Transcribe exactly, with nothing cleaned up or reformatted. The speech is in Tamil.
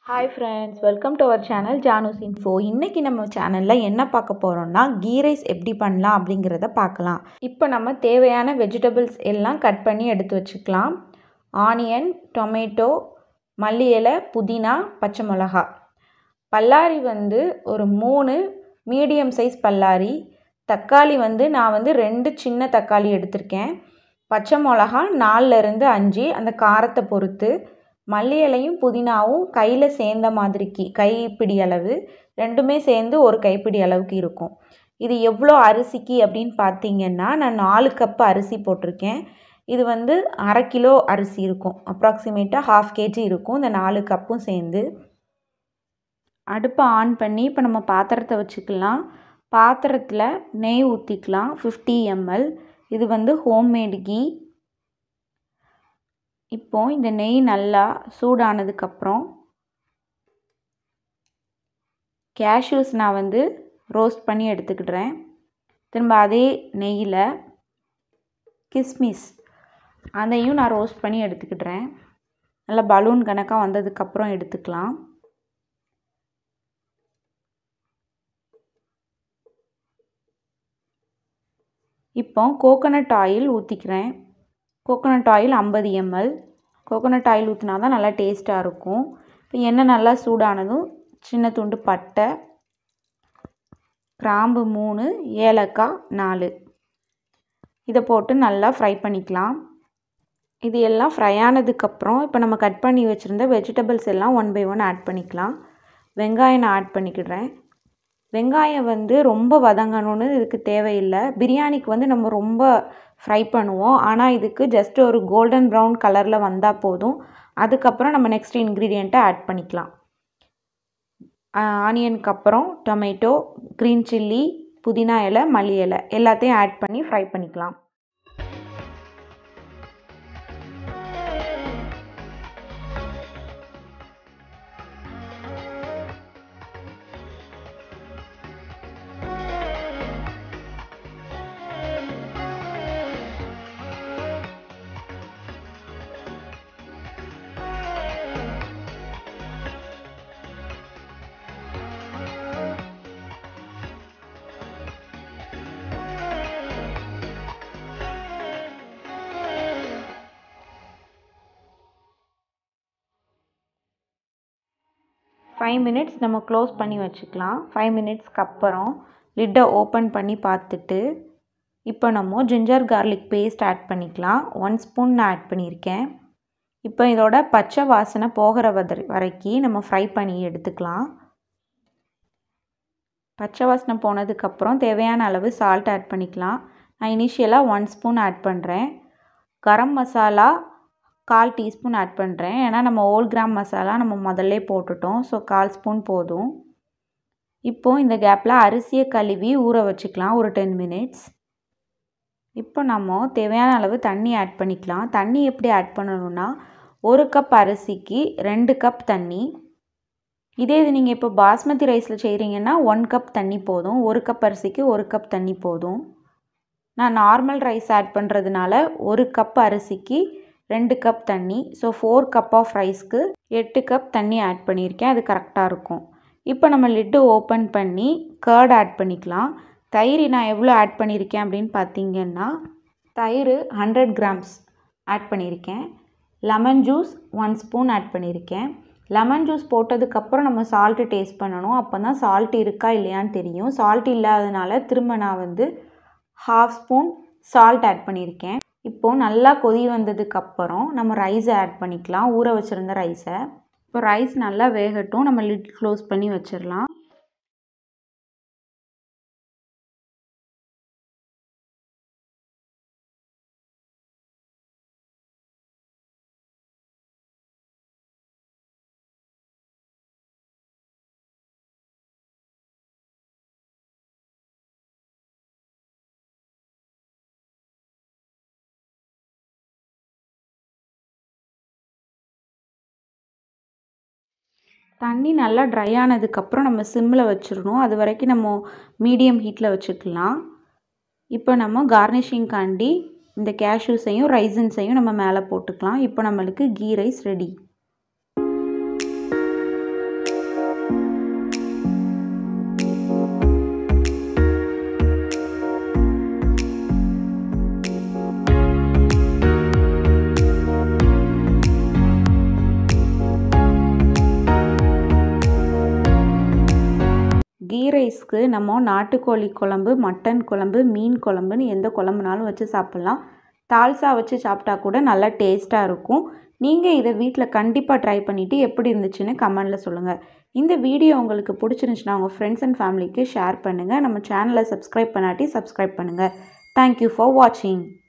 Hi friends, welcome to our channel Janu's Info. இன்னைக்கு நம்ம சேனல்ல என்ன பார்க்க போறோம்னா கீ ரைஸ் எப்படி பண்ணலாம் அப்படிங்கறத பார்க்கலாம். இப்போ நம்ம தேவையான வெஜிடபிள்ஸ் எல்லாம் கட் பண்ணி எடுத்து வச்சுக்கலாம். ஆனியன், டொமேட்டோ, மல்லி இலை, புதினா, பச்சை மிளகாய். பல்லாரி வந்து ஒரு மூணு மீடியம் சைஸ் பல்லாரி. தக்காளி வந்து நான் வந்து ரெண்டு சின்ன தக்காளி எடுத்திருக்கேன். பச்சை மிளகாய் நாலுல இருந்து அஞ்சு அந்த காரத்தை பொறுத்து. மல்லி இலையும் புதினாவும் கையில் சேர்ந்த மாதிரிக்கு கைப்பிடி அளவு ரெண்டுமே சேர்ந்து ஒரு கைப்பிடி அளவுக்கு இருக்கும். இது எவ்வளோ அரிசிக்கு அப்படின்னு பார்த்தீங்கன்னா நான் நாலு கப்பு அரிசி போட்டிருக்கேன். இது வந்து அரை கிலோ அரிசி இருக்கும், அப்ராக்சிமேட்டாக ஹாஃப் கேஜி இருக்கும் இந்த நாலு கப்பும் சேர்ந்து. அடுப்பை ஆன் பண்ணி இப்போ நம்ம பாத்திரத்தை வச்சுக்கலாம். பாத்திரத்தில் நெய் ஊற்றிக்கலாம் ஃபிஃப்டி எம்எல். இது வந்து ஹோம்மேட் கீ. இப்போ இந்த நெய் நல்லா சூடானதுக்கப்புறம் கேஷ்யூஸ் நான் வந்து ரோஸ்ட் பண்ணி எடுத்துக்கிடுறேன். திரும்ப அதே நெய்யில் கிஸ்மிஸ் அதையும் நான் ரோஸ்ட் பண்ணி எடுத்துக்கிடுறேன். நல்லா பலூன் கணக்காக வந்ததுக்கப்புறம் எடுத்துக்கலாம். இப்போ கோகோனட் ஆயில் ஊற்றிக்கிறேன். கோகோனட் ஆயில் ஐம்பது எம்எல். கோகோனட் ஆயில் ஊற்றினா தான் நல்லா டேஸ்ட்டாக இருக்கும். இப்போ எண்ணெய் நல்லா சூடானதும் சின்ன துண்டு பட்டை, கிராம்பு மூணு, ஏலக்காய் நாலு இதை போட்டு நல்லா ஃப்ரை பண்ணிக்கலாம். இது எல்லாம் ஃப்ரை ஆனதுக்கப்புறம் இப்போ நம்ம கட் பண்ணி வச்சுருந்த வெஜிடபிள்ஸ் எல்லாம் ஒன் பை ஒன் ஆட் பண்ணிக்கலாம். வெங்காயம் நான் ஆட் பண்ணிக்கிடுறேன். வெங்காயம் வந்து ரொம்ப வதங்கணும்னு இதுக்கு தேவையில்லை. பிரியாணிக்கு வந்து நம்ம ரொம்ப ஃப்ரை பண்ணுவோம், ஆனால் இதுக்கு ஜஸ்ட் ஒரு கோல்டன் ப்ரௌன் கலரில் வந்தால் போதும். அதுக்கப்புறம் நம்ம நெக்ஸ்ட் இன்க்ரீடியண்ட்டை ஆட் பண்ணிக்கலாம். ஆனியனுக்கு அப்புறம் டொமேட்டோ, க்ரீன் சில்லி, புதினா இலை, மல்லி இலை எல்லாத்தையும் ஆட் பண்ணி ஃப்ரை பண்ணிக்கலாம். ஃபைவ் மினிட்ஸ் நம்ம க்ளோஸ் பண்ணி வச்சுக்கலாம். ஃபைவ் மினிட்ஸ்க்கு அப்புறம் லிட்டை ஓப்பன் பண்ணி பார்த்துட்டு இப்போ நம்ம ஜிஞ்சர் கார்லிக் பேஸ்ட் ஆட் பண்ணிக்கலாம். ஒன் ஸ்பூன் நான் ஆட் பண்ணியிருக்கேன். இப்போ இதோட பச்சை வாசனை போகிற வத வரைக்கும் நம்ம ஃப்ரை பண்ணி எடுத்துக்கலாம். பச்சை வாசனை போனதுக்கப்புறம் தேவையான அளவு சால்ட் ஆட் பண்ணிக்கலாம். நான் இனிஷியலாக ஒன் ஸ்பூன் ஆட் பண்ணுறேன். கரம் மசாலா கால் டீஸ்பூன் ஆட் பண்ணுறேன். ஏன்னா நம்ம ஹோல் கிராம் மசாலா நம்ம முதல்ல போட்டுட்டோம், ஸோ கால் ஸ்பூன் போதும். இப்போது இந்த கேப்பில் அரிசியை கழுவி ஊற வச்சுக்கலாம் ஒரு டென் மினிட்ஸ். இப்போ நம்ம தேவையான அளவு தண்ணி ஆட் பண்ணிக்கலாம். தண்ணி எப்படி ஆட் பண்ணணும்னா ஒரு கப் அரிசிக்கு ரெண்டு கப் தண்ணி. இதே இது நீங்கள் இப்போ பாஸ்மதி ரைஸில் செய்கிறீங்கன்னா ஒன் கப் தண்ணி போதும். ஒரு கப் அரிசிக்கு ஒரு கப் தண்ணி போதும். நான் நார்மல் ரைஸ் ஆட் பண்ணுறதுனால ஒரு கப் அரிசிக்கு ரெண்டு கப் தண்ணி, ஸோ ஃபோர் கப் ஆஃப் ரைஸ்க்கு எட்டு கப் தண்ணி ஆட் பண்ணியிருக்கேன். அது கரெக்டாக இருக்கும். இப்போ நம்ம லிட்டு ஓப்பன் பண்ணி கர்ட் ஆட் பண்ணிக்கலாம். தயிர் நான் எவ்வளோ ஆட் பண்ணியிருக்கேன் அப்படின்னு பார்த்தீங்கன்னா தயிர் ஹண்ட்ரட் கிராம்ஸ் ஆட் பண்ணியிருக்கேன். Lemon juice one spoon add பண்ணியிருக்கேன். லெமன் ஜூஸ் போட்டதுக்கப்புறம் நம்ம சால்ட்டு டேஸ்ட் பண்ணணும், அப்போ தான் சால்ட் இருக்கா இல்லையான்னு தெரியும். சால்ட் இல்லாததுனால திரும்ப நான் வந்து ஹாஃப் ஸ்பூன் சால்ட் ஆட் பண்ணியிருக்கேன். இப்போது நல்லா கொதி வந்ததுக்கப்புறம் நம்ம ரைஸை ஆட் பண்ணிக்கலாம், ஊற வச்சுருந்த ரைஸை. இப்போ ரைஸ் நல்லா வேகட்டும், நம்ம லிட் க்ளோஸ் பண்ணி வச்சிடலாம். தண்ணி நல்லா ட்ரை ஆனதுக்கப்புறம் நம்ம சிம்மில் வச்சிடணும். அது வரைக்கும் நம்ம மீடியம் ஹீட்டில் வச்சுக்கலாம். இப்போ நம்ம கார்னிஷிங்காண்டி இந்த கேஷ்யூஸையும் ரைசன்ஸையும் நம்ம மேலே போட்டுக்கலாம். இப்போ நம்மளுக்கு கீ ரைஸ் ரெடி. கீ ரைஸ்க்கு நம்ம நாட்டுக்கோழி குழம்பு, மட்டன் குழம்பு, மீன் குழம்புன்னு எந்த குழம்புனாலும் வச்சு சாப்பிட்லாம். தால்சா வச்சு சாப்பிட்டா கூட நல்லா டேஸ்ட்டாக இருக்கும். நீங்கள் இதை வீட்டில் கண்டிப்பாக ட்ரை பண்ணிவிட்டு எப்படி இருந்துச்சுன்னு கமெண்டில் சொல்லுங்கள். இந்த வீடியோ உங்களுக்கு பிடிச்சிருந்துச்சுன்னா உங்கள் ஃப்ரெண்ட்ஸ் அண்ட் ஃபேமிலிக்கு ஷேர் பண்ணுங்கள். நம்ம சேனலை சப்ஸ்கிரைப் பண்ணாட்டி சப்ஸ்கிரைப் பண்ணுங்கள். தேங்க்யூ ஃபார் வாட்சிங்.